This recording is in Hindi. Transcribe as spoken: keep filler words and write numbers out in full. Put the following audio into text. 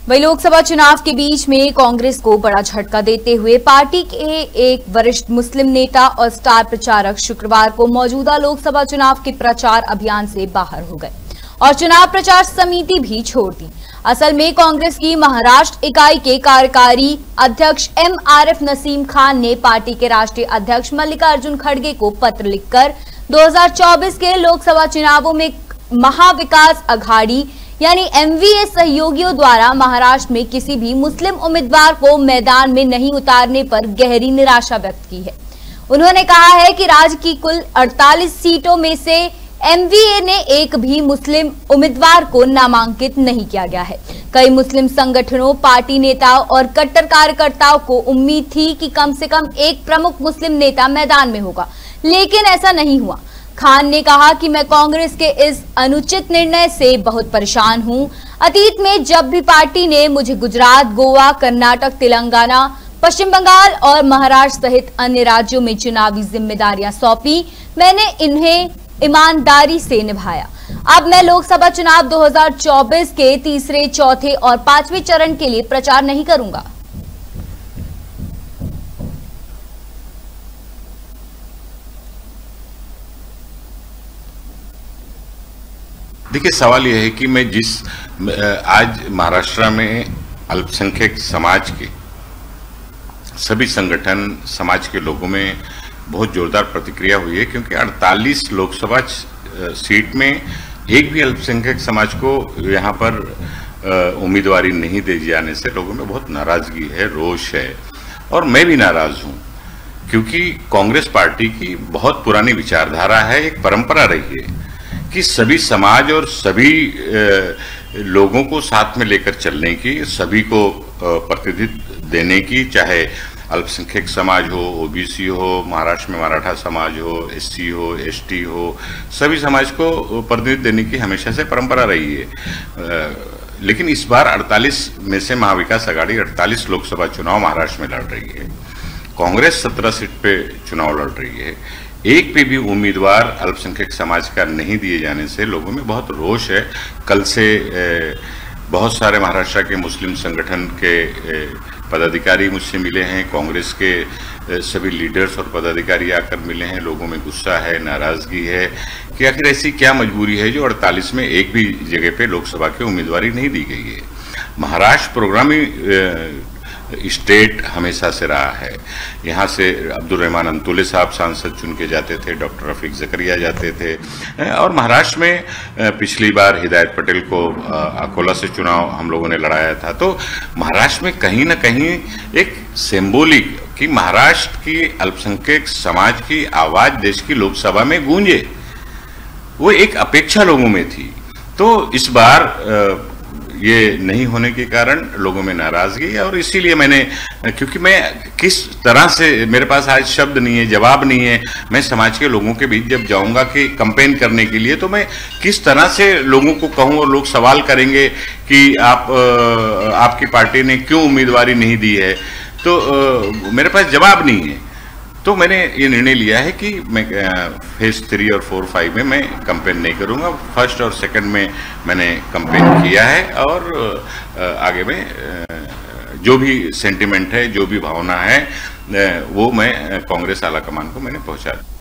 वही लोकसभा चुनाव के बीच में कांग्रेस को बड़ा झटका देते हुए पार्टी के एक वरिष्ठ मुस्लिम नेता और स्टार प्रचारक शुक्रवार को मौजूदा लोकसभा चुनाव के प्रचार अभियान से बाहर हो गए और चुनाव प्रचार समिति भी छोड़ दी। असल में कांग्रेस की महाराष्ट्र इकाई के कार्यकारी अध्यक्ष एम आरिफ नसीम खान ने पार्टी के राष्ट्रीय अध्यक्ष मल्लिकार्जुन खड़गे को पत्र लिखकर दो हज़ार चौबीस के लोकसभा चुनावों में महाविकास अघाड़ी यानी एमवीए सहयोगियों द्वारा महाराष्ट्र में किसी भी मुस्लिम उम्मीदवार को मैदान में नहीं उतारने पर गहरी निराशा व्यक्त की है। उन्होंने कहा है कि राज्य की कुल अड़तालीस सीटों में से एमवीए ने एक भी मुस्लिम उम्मीदवार को नामांकित नहीं किया गया है। कई मुस्लिम संगठनों, पार्टी नेताओं और कट्टर कार्यकर्ताओं को उम्मीद थी कि कम से कम एक प्रमुख मुस्लिम नेता मैदान में होगा, लेकिन ऐसा नहीं हुआ। खान ने कहा कि मैं कांग्रेस के इस अनुचित निर्णय से बहुत परेशान हूं। अतीत में जब भी पार्टी ने मुझे गुजरात, गोवा, कर्नाटक, तेलंगाना, पश्चिम बंगाल और महाराष्ट्र सहित अन्य राज्यों में चुनावी जिम्मेदारियां सौंपी, मैंने इन्हें ईमानदारी से निभाया। अब मैं लोकसभा चुनाव दो हज़ार चौबीस के तीसरे, चौथे और पांचवें चरण के लिए प्रचार नहीं करूंगा। देखिए, सवाल यह है कि मैं जिस आज महाराष्ट्र में अल्पसंख्यक समाज के सभी संगठन, समाज के लोगों में बहुत जोरदार प्रतिक्रिया हुई है, क्योंकि अड़तालीस लोकसभा सीट में एक भी अल्पसंख्यक समाज को यहाँ पर उम्मीदवारी नहीं दे जाने से लोगों में बहुत नाराजगी है, रोष है। और मैं भी नाराज हूँ, क्योंकि कांग्रेस पार्टी की बहुत पुरानी विचारधारा है, एक परंपरा रही है कि सभी समाज और सभी लोगों को साथ में लेकर चलने की, सभी को प्रतिनिधित्व देने की, चाहे अल्पसंख्यक समाज हो, ओबीसी हो, महाराष्ट्र में मराठा समाज हो, एससी हो, एसटी हो, सभी समाज को प्रतिनिधित्व देने की हमेशा से परंपरा रही है। लेकिन इस बार अड़तालीस में से महाविकास अघाड़ी अड़तालीस लोकसभा चुनाव महाराष्ट्र में लड़ रही है। कांग्रेस सत्रह सीट पे चुनाव लड़ रही है। एक पे भी उम्मीदवार अल्पसंख्यक समाज का नहीं दिए जाने से लोगों में बहुत रोष है। कल से बहुत सारे महाराष्ट्र के मुस्लिम संगठन के पदाधिकारी मुझसे मिले हैं, कांग्रेस के सभी लीडर्स और पदाधिकारी आकर मिले हैं। लोगों में गुस्सा है, नाराजगी है कि आखिर ऐसी क्या मजबूरी है जो अड़तालीस में एक भी जगह पे लोकसभा की उम्मीदवारी नहीं दी गई है। महाराष्ट्र प्रोग्रामी स्टेट हमेशा से रहा है। यहाँ से अब्दुल रहमान अंतुले साहब सांसद चुन के जाते थे, डॉक्टर रफीक जकरिया जाते थे, और महाराष्ट्र में पिछली बार हिदायत पटेल को अकोला से चुनाव हम लोगों ने लड़ाया था। तो महाराष्ट्र में कहीं ना कहीं एक सिंबॉलिक कि महाराष्ट्र की अल्पसंख्यक समाज की आवाज देश की लोकसभा में गूंजे, वो एक अपेक्षा लोगों में थी। तो इस बार ये नहीं होने के कारण लोगों में नाराजगी है, और इसीलिए मैंने, क्योंकि मैं किस तरह से, मेरे पास आज शब्द नहीं है, जवाब नहीं है, मैं समाज के लोगों के बीच जब जाऊंगा कि कैंपेन करने के लिए, तो मैं किस तरह से लोगों को कहूं, और लोग सवाल करेंगे कि आप आपकी पार्टी ने क्यों उम्मीदवारी नहीं दी है, तो मेरे पास जवाब नहीं है। तो मैंने ये निर्णय लिया है कि मैं फेज थ्री और फोर फाइव में मैं कैंपेन नहीं करूंगा। फर्स्ट और सेकंड में मैंने कैंपेन किया है, और आगे में जो भी सेंटिमेंट है, जो भी भावना है, वो मैं कांग्रेस आला कमान को मैंने पहुंचा दी।